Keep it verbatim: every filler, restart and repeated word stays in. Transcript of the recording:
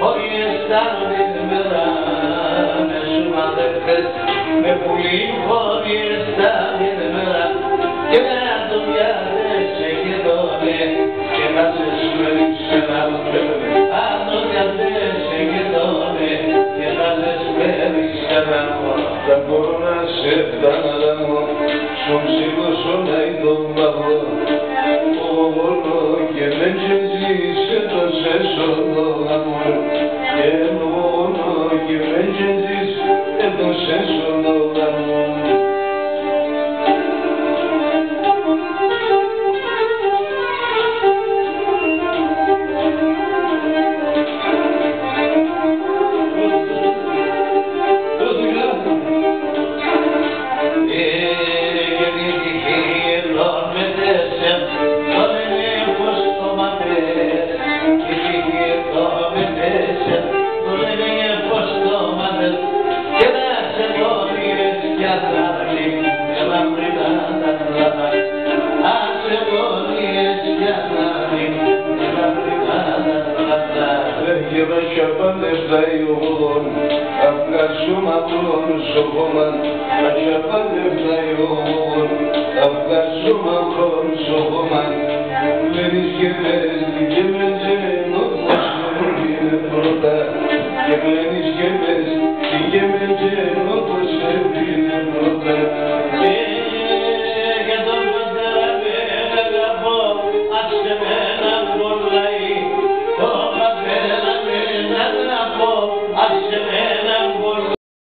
με πουλί χωρίς τα δίδυμερα και να το διάδεσαι και τότε και να σε σφαίριξε να αν το διάδεσαι και τότε και να σε σφαίριξε να δεν μπορώ να σε φτάνω στον ψήλωσο να είναι μαύρο μόνο και δεν ζήσε το σέσοδο αμόρ και μόνο και δεν ζήσε το σέσοδο αμόρ. Şapanevdayol, Afgashumatron Sohoman, Şapanevdayol, Afgashumatron Sohoman, Leniş gelmez, gidemeyeceğim olmasın bir burada, Leniş gelmez, gidemeyeceğim